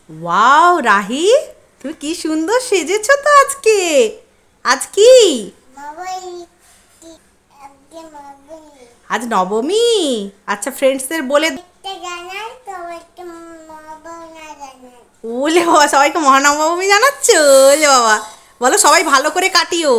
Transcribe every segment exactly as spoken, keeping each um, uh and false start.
Wow Rahi, তুমি কি সুন্দর সেজেছো তো আজকে। আজ কি? আজ নবমী। আচ্ছা ফ্রেন্ডসদের বলে ওলে বাবা, সবাইকে মহানবমী জানাচ্ছ। ওলে বাবা, বলো সবাই ভালো করে কাটিও।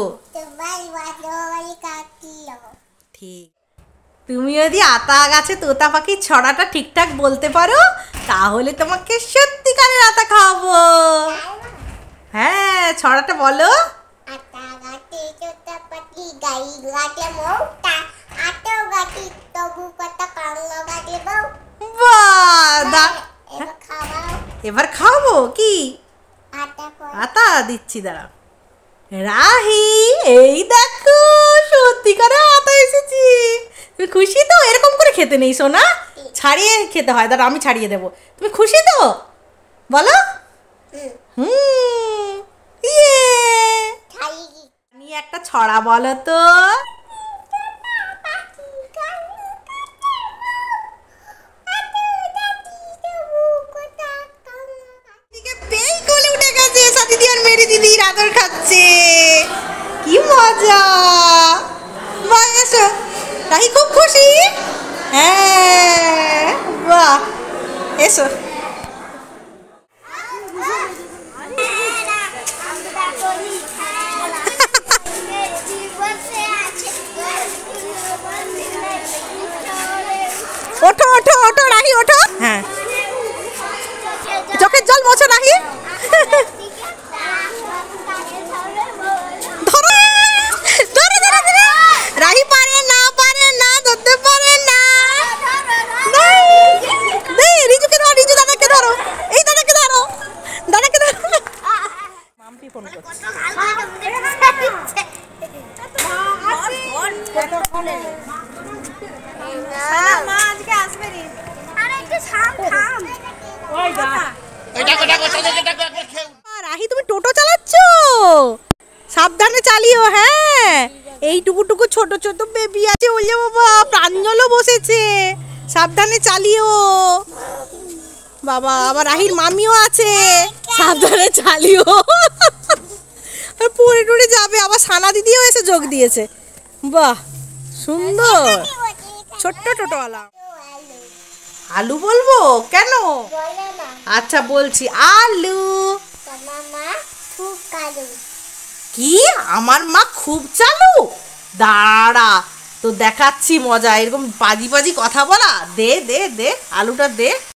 ঠিক। তুমি যদি আতা গাছে তোতা পাখির ছড়াটা ঠিকঠাক বলতে পারো তাহলে তোমাকে সত্যিকারের আতা খাওয়াবো। হ্যাঁ, ছড়াটা বলো। আতা গাছে তোতা পাখি গাই গাছে মোটা, আতা গাছে তবু কথা কান্না গাছে বউ। বাহ, দা এবার খাওয়াও। এবার খাবো কি? আতা কই? আতা দিচ্ছি, দাঁড়া। রাহি, এই দেখো সত্যিকারে আতা এসেছি। তুমি খুশি তো? এরকম করে খেতে নেই সোনা, ছাড়িয়ে খেতে হয়। দাঁড়া আমি ছাড়িয়ে দেবো। তুমি খুশি তো? বলো। হুম, ইয়ে। নিয়ে একটা ছড়া বলো তো। পেই কোলে উঠে গেছে, সাথী দিদি আর মেরি দিদির আদর খাচ্ছে। কি মজা। বাহ, এসো। রাহি খুব খুশি। হ্যাঁ, বাহ, এসো। ওঠো ওঠো ওঠো রাহি, ওঠো। হ্যাঁ, চোখের জল মোছো রাহি। ধরো ধরো ধরো ধরো। রাহি পারে না, পারে না, ধরতে পারে না। দে, রিজুকে ধরো, রিজু দাদাকে ধরো। এই দাদাকে ধরো, দাদাকে ধরো। মাম্পি ফোন করছে। মা আজকে আসবে নি। আরে একটু থাম থাম। ওই দা ওইটা কোটা কোটা কোটা কোটা। রাহি তুমি টোটো চালাচ্ছ? সাবধানে চালিও। হ্যাঁ, এই টুকু ছোট ছোট বেবি আছে। ওলে বাবা, প্রাঞ্জলও বসেছে। সাবধানে চালিও বাবা। আবার রাহির মামিও আছে, সাবধানে চালিও। আর পড়ে টড়ে যাবে। আবার সানা দিদিও এসে যোগ দিয়েছে। বাহ, সুন্দর ছোট্ট টোটোওয়ালা। আলু বলবো কেন? আচ্ছা বলছি, আলু। কি? আমার মা খুব চালু? দাঁড়া, তো দেখাচ্ছি মজা। এরকম পাজি পাজি কথা বলা। দে দে দে, আলুটা দে।